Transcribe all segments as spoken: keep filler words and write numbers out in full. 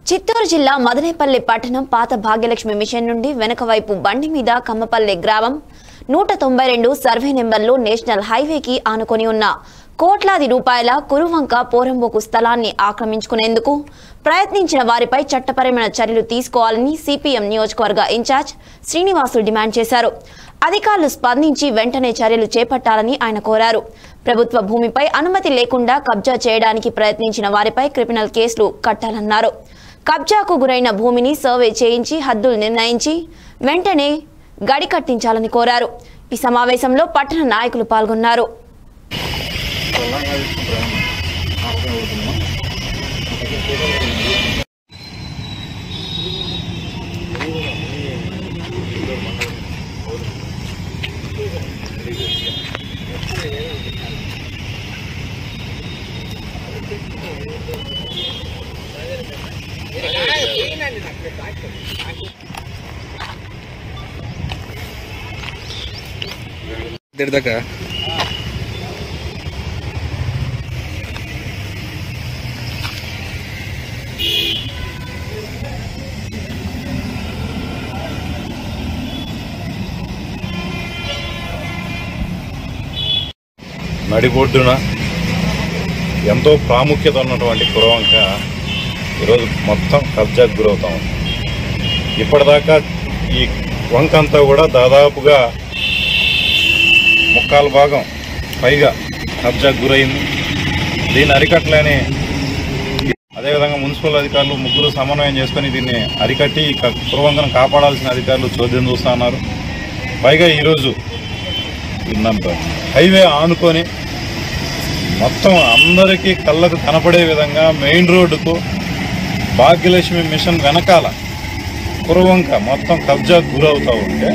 చిత్తూరు జిల్లా మదనేపల్లి పట్టణం పాత భాగ్యలక్ష్మి మిషన్ నుండి వెనక వైపు బండి మీద కమ్మపల్లి గ్రామం నూట తొంభై రెండు సర్వే నెంబర్లో నేషనల్ హైవేకి ఆనుకొని ఉన్న కోట్లాది రూపాయల కురువంక పోరంబోకు స్థలాన్ని ఆక్రమించుకునేందుకు ప్రయత్నించిన వారిపై చట్టపరమైన చర్యలు తీసుకోవాలని సిపిఎం నియోజకవర్గ ఇన్ఛార్జ్ శ్రీనివాసులు డిమాండ్ చేశారు. అధికారులు స్పందించి వెంటనే చర్యలు చేపట్టాలని ఆయన కోరారు. ప్రభుత్వ భూమిపై అనుమతి లేకుండా కబ్జా చేయడానికి ప్రయత్నించిన వారిపై క్రిమినల్ కేసులు కట్టాలన్నారు. కబ్జాకు గురైన భూమిని సర్వే చేయించి హద్దులు నిర్ణయించి వెంటనే గడి కట్టించాలని కోరారు. ఈ సమావేశంలో పట్టణ నాయకులు పాల్గొన్నారు. దాకా నడిబొడ్డున ఎంతో ప్రాముఖ్యత ఉన్నటువంటి కురవంక ఈరోజు మొత్తం కబ్జాకు గురవుతాం. ఇప్పటిదాకా ఈ వంక అంతా కూడా దాదాపుగా ముక్కాలు భాగం పైగా కబ్జాకు గురైంది. దీన్ని అరికట్టలేని అదేవిధంగా మున్సిపల్ అధికారులు ముగ్గురు సమన్వయం చేసుకుని దీన్ని అరికట్టి కురవంకను కాపాడాల్సిన అధికారులు చోద్యం చూస్తూ ఉన్నారు. పైగా ఈరోజు హైవే ఆనుకొని మొత్తం అందరికీ కళ్ళకు కనపడే విధంగా మెయిన్ రోడ్డుకు భాగ్యలక్ష్మి మిషన్ వెనకాల కురవంక మొత్తం కబ్జాకు గురవుతూ ఉంటే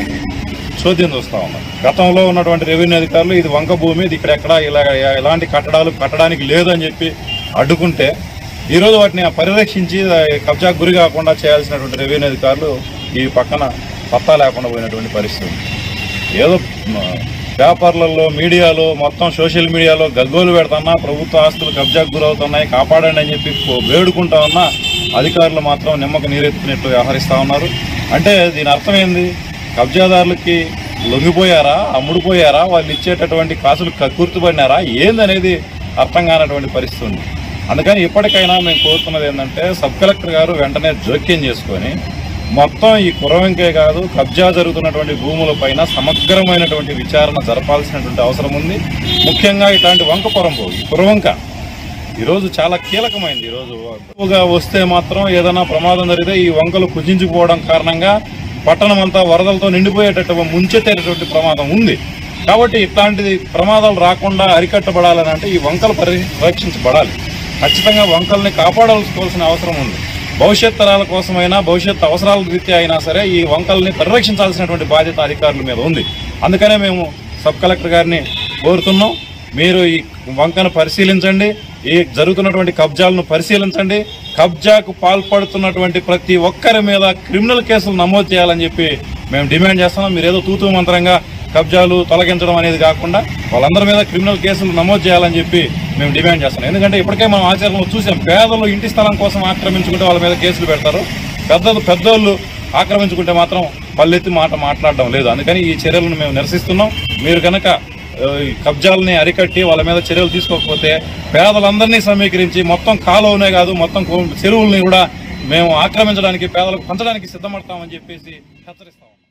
చోద్యం చూస్తూ ఉన్నారు. గతంలో ఉన్నటువంటి రెవెన్యూ అధికారులు ఇది వంక భూమి, ఇది ఇక్కడ ఎక్కడ ఇలా ఎలాంటి కట్టడాలు కట్టడానికి లేదని చెప్పి అడ్డుకుంటే ఈరోజు వాటిని పరిరక్షించి కబ్జాకు గురి కాకుండా చేయాల్సినటువంటి రెవెన్యూ అధికారులు ఈ పక్కన పత్తా లేకుండా పోయినటువంటి పరిస్థితి. ఏదో పేపర్లలో మీడియాలో మొత్తం సోషల్ మీడియాలో గగ్గోలు పెడుతున్నా ప్రభుత్వ ఆస్తులు కబ్జాకు గురవుతున్నాయి కాపాడండి అని చెప్పి వేడుకుంటా ఉన్నా అధికారులు మాత్రం నిమ్మకు నీరెత్తినట్లు వ్యవహరిస్తూ ఉన్నారు. అంటే దీని అర్థమైంది, కబ్జాదారులకి లొంగిపోయారా, అమ్ముడుపోయారా, వాళ్ళు ఇచ్చేటటువంటి కాసులు కక్కుర్తిపడినారా ఏందనేది అర్థం కానటువంటి పరిస్థితి ఉంది. అందుకని ఇప్పటికైనా మేము కోరుతున్నది ఏంటంటే సబ్ కలెక్టర్ గారు వెంటనే జోక్యం చేసుకొని మొత్తం ఈ కురవంకే కాదు కబ్జా జరుగుతున్నటువంటి భూములపైన సమగ్రమైనటువంటి విచారణ జరపాల్సినటువంటి అవసరం ఉంది. ముఖ్యంగా ఇట్లాంటి వంక పొరంబో ఈ కురవంక ఈరోజు చాలా కీలకమైంది. ఈరోజు ఎక్కువగా వస్తే మాత్రం ఏదైనా ప్రమాదం జరిగితే ఈ వంకలు కుజించుకుపోవడం కారణంగా పట్టణం అంతా వరదలతో నిండిపోయేటట్టు ముంచెత్తేటటువంటి ప్రమాదం ఉంది. కాబట్టి ఇట్లాంటి ప్రమాదాలు రాకుండా అరికట్టబడాలని అంటే ఈ వంకలు పరిరక్షించబడాలి. ఖచ్చితంగా వంకల్ని కాపాడాల్సుకోవాల్సిన అవసరం ఉంది. భవిష్యత్ తరాల కోసమైనా భవిష్యత్ అవసరాల రీత్యా అయినా సరే ఈ వంకల్ని పరిరక్షించాల్సినటువంటి బాధ్యత అధికారుల మీద ఉంది. అందుకనే మేము సబ్ కలెక్టర్ గారిని కోరుతున్నాం, మీరు ఈ వంకను పరిశీలించండి, ఈ జరుగుతున్నటువంటి కబ్జాలను పరిశీలించండి, కబ్జాకు పాల్పడుతున్నటువంటి ప్రతి ఒక్కరి మీద క్రిమినల్ కేసులు నమోదు చేయాలని చెప్పి మేము డిమాండ్ చేస్తున్నాం. మీరు ఏదో తూతూ మంత్రంగా కబ్జాలు తొలగించడం అనేది కాకుండా వాళ్ళందరి మీద క్రిమినల్ కేసులు నమోదు చేయాలని చెప్పి మేము డిమాండ్ చేస్తున్నాం. ఎందుకంటే ఇప్పటికే మనం ఆచరణలో చూసాం, పేదలు ఇంటి స్థలం కోసం ఆక్రమించుకుంటే వాళ్ళ మీద కేసులు పెడతారు, పెద్దలు పెద్దోళ్ళు ఆక్రమించుకుంటే మాత్రం పల్లెత్తి మాట మాట్లాడడం లేదు. అందుకని ఈ చర్యలను మేము నిరసిస్తున్నాం. మీరు కనుక కబ్జాలని అరికట్టి వాళ్ళ మీద చర్యలు తీసుకోకపోతే పేదలందరినీ సమీకరించి మొత్తం కాలువనే కాదు మొత్తం చెరువుల్ని కూడా మేము ఆక్రమించడానికి పేదలకు పంచడానికి సిద్ధపడతామని చెప్పేసి హెచ్చరిస్తాం.